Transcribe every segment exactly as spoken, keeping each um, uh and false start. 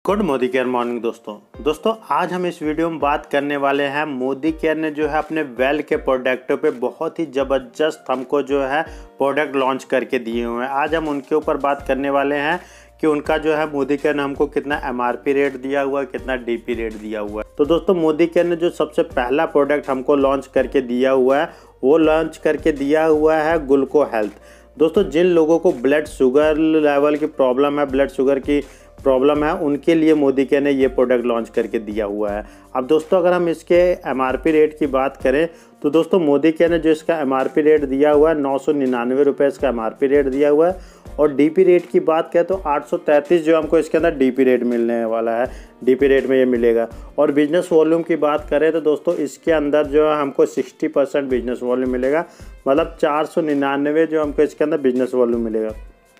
Good Modi care morning दोस्तों दोस्तों आज हम इस वीडियो में बात करने वाले हैं। मोदी केयर ने जो है अपने वेल के प्रोडक्टों पे बहुत ही ज़बरदस्त हमको जो है प्रोडक्ट लॉन्च करके दिए हुए हैं। आज हम उनके ऊपर बात करने वाले हैं कि उनका जो है मोदी केयर ने हमको कितना एमआरपी रेट दिया हुआ है, कितना डीपी रेट दिया हुआ है। तो दोस्तों मोदी केयर ने जो सबसे पहला प्रोडक्ट हमको लॉन्च करके दिया हुआ है वो लॉन्च करके दिया हुआ है ग्लूको हेल्थ। दोस्तों जिन लोगों को ब्लड शुगर लेवल की प्रॉब्लम है, ब्लड शुगर की प्रॉब्लम है, उनके लिए मोदी केयर ने ये प्रोडक्ट लॉन्च करके दिया हुआ है। अब दोस्तों अगर हम इसके एमआरपी रेट की बात करें तो दोस्तों मोदी केयर ने जो इसका एमआरपी रेट दिया हुआ है नौ सौ निन्यानवे रुपये इसका एमआरपी रेट दिया हुआ है। और डीपी रेट की बात करें तो आठ सौ तैंतीस जो हमको इसके अंदर डीपी रेट मिलने वाला है, डीपी रेट में ये मिलेगा। और बिजनेस वॉल्यूम की बात करें तो दोस्तों इसके अंदर जो है हमको साठ परसेंट बिजनेस वॉल्यूम मिलेगा, मतलब चार सौ निन्यानवे जो हमको इसके अंदर बिजनेस वॉल्यूम मिलेगा।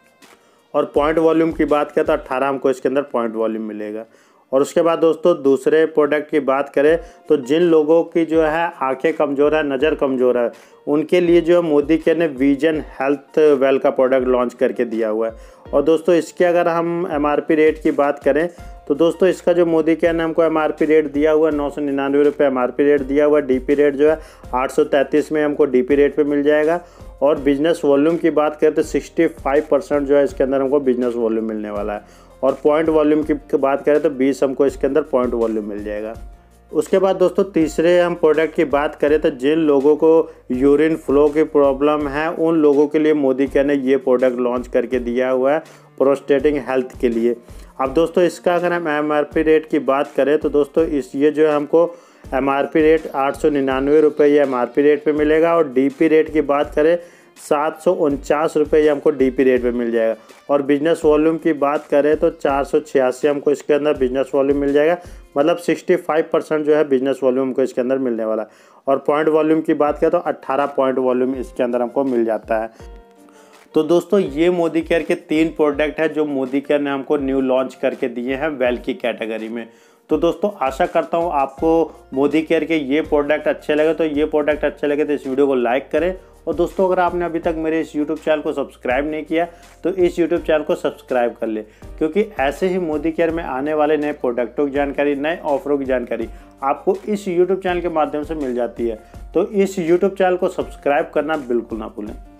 और पॉइंट वॉल्यूम की बात करें तो अट्ठारह हमको इसके अंदर पॉइंट वॉल्यूम मिलेगा। और उसके बाद दोस्तों दूसरे प्रोडक्ट की बात करें तो जिन लोगों की जो है आंखें कमज़ोर है, नज़र कमज़ोर है, उनके लिए जो मोदी केयर ने विजन हेल्थ वेल का प्रोडक्ट लॉन्च करके दिया हुआ है। और दोस्तों इसके अगर हम एमआरपी रेट की बात करें तो दोस्तों इसका जो मोदी केयर ने हमको एमआरपी रेट दिया हुआ है नौ सौ निन्यानवे रुपये एमआरपी रेट दिया हुआ है। डीपी रेट जो है आठ सौ तैंतीस में हमको डीपी रेट पे मिल जाएगा। और बिजनेस वॉल्यूम की बात करें तो पैंसठ परसेंट जो है इसके अंदर हमको बिजनेस वॉल्यूम मिलने वाला है। और पॉइंट वॉल्यूम की बात करें तो बीस हमको इसके अंदर पॉइंट वॉल्यूम मिल जाएगा। उसके बाद दोस्तों तीसरे हम प्रोडक्ट की बात करें तो जिन लोगों को यूरिन फ्लो की प्रॉब्लम है उन लोगों के लिए मोदी केयर ने ये प्रोडक्ट लॉन्च करके दिया हुआ है प्रोस्टेटिक हेल्थ के लिए। अब दोस्तों इसका अगर हम एमआरपी रेट की बात करें तो दोस्तों इस ये जो है हमको एमआरपी रेट आठ सौ निन्यानवे रुपये ये एमआरपी रेट पे मिलेगा। और डीपी रेट की बात करें सात सौ उनचास रुपये ये हमको डीपी रेट पे मिल जाएगा। और बिजनेस वॉल्यूम की बात करें तो चार सौ छियासी हमको इसके अंदर बिजनेस वॉल्यूम मिल जाएगा, मतलब पैंसठ परसेंट जो है बिजनेस वॉल्यूम हमको इसके अंदर मिलने वाला है। और पॉइंट वॉल्यूम की बात करें तो अट्ठारह पॉइंट वॉल्यूम इसके अंदर हमको मिल जाता है। तो दोस्तों ये मोदी केयर के तीन प्रोडक्ट है जो मोदी केयर ने हमको न्यू लॉन्च करके दिए हैं वेल की कैटेगरी में। तो दोस्तों आशा करता हूँ आपको मोदी केयर के ये प्रोडक्ट अच्छे लगे। तो ये प्रोडक्ट अच्छे लगे तो इस वीडियो को लाइक करें। और दोस्तों अगर आपने अभी तक मेरे इस यूट्यूब चैनल को सब्सक्राइब नहीं किया तो इस यूट्यूब चैनल को सब्सक्राइब कर ले, क्योंकि ऐसे ही मोदी केयर में आने वाले नए प्रोडक्टों की जानकारी, नए ऑफरों की जानकारी आपको इस यूट्यूब चैनल के माध्यम से मिल जाती है। तो इस यूट्यूब चैनल को सब्सक्राइब करना बिल्कुल ना भूलें।